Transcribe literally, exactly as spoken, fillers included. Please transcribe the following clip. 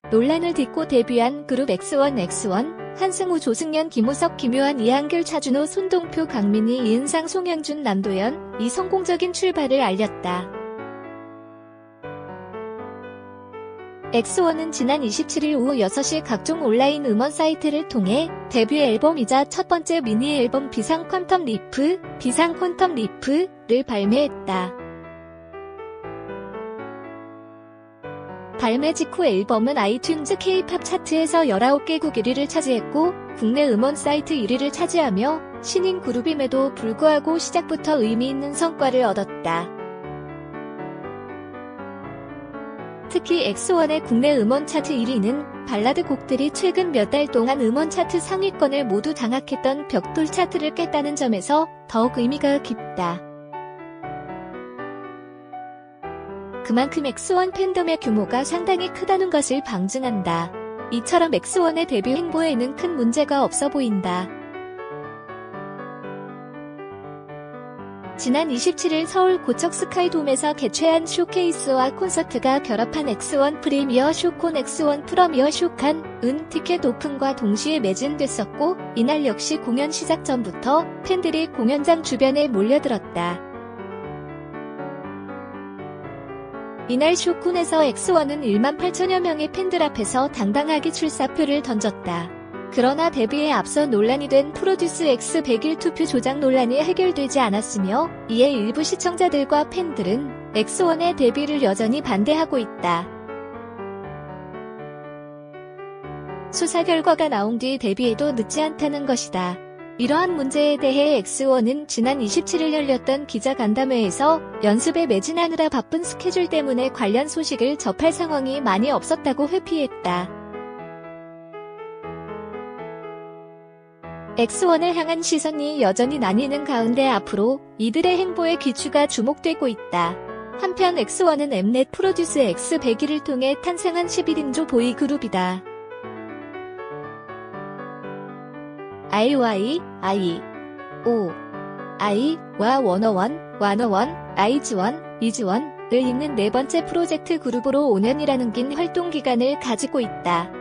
논란을 딛고 데뷔한 그룹 엑스원 엑스원, 한승우, 조승연, 김호석, 김요한, 이한결, 차준호, 손동표, 강민희, 이은상, 송영준, 남도연, 이 성공적인 출발을 알렸다. 엑스원은 지난 이십칠일 오후 여섯 시 각종 온라인 음원 사이트를 통해 데뷔 앨범이자 첫 번째 미니 앨범 비상 퀀텀 리프, 비상 퀀텀 리프를 발매했다. 발매 직후 앨범은 아이튠즈 K-팝 차트에서 열아홉 개국 일 위를 차지했고 국내 음원 사이트 일 위를 차지하며 신인 그룹임에도 불구하고 시작부터 의미 있는 성과를 얻었다. 특히 엑스원의 국내 음원 차트 일 위는 발라드 곡들이 최근 몇 달 동안 음원 차트 상위권을 모두 장악했던 벽돌 차트를 깼다는 점에서 더욱 의미가 깊다. 그만큼 엑스원 팬덤의 규모가 상당히 크다는 것을 방증한다. 이처럼 엑스원의 데뷔 행보에는 큰 문제가 없어 보인다. 지난 이십칠일 서울 고척 스카이돔에서 개최한 쇼케이스와 콘서트가 결합한 엑스원 프리미어 쇼콘 엑스원 프러미어 쇼칸은 티켓 오픈과 동시에 매진됐었고 이날 역시 공연 시작 전부터 팬들이 공연장 주변에 몰려들었다. 이날 쇼콘에서 엑스원은 일만 팔천여 명의 팬들 앞에서 당당하게 출사표를 던졌다. 그러나 데뷔에 앞서 논란이 된 프로듀스 엑스 백일 투표 조작 논란이 해결되지 않았으며 이에 일부 시청자들과 팬들은 엑스원의 데뷔를 여전히 반대하고 있다. 수사 결과가 나온 뒤 데뷔해도 늦지 않다는 것이다. 이러한 문제에 대해 엑스원은 지난 이십칠일 열렸던 기자간담회에서 연습에 매진하느라 바쁜 스케줄 때문에 관련 소식을 접할 상황이 많이 없었다고 회피했다. 엑스원을 향한 시선이 여전히 나뉘는 가운데 앞으로 이들의 행보에 귀추가 주목되고 있다. 한편 엑스원은 엠넷 프로듀스 엑스 백일을 통해 탄생한 십일 인조 보이그룹이다. 아이와이, 아이, 오, 아이와 워너원, 와너원, 아이즈원, 이즈원을 잇는 네 번째 프로젝트 그룹으로 오 년이라는 긴 활동 기간을 가지고 있다.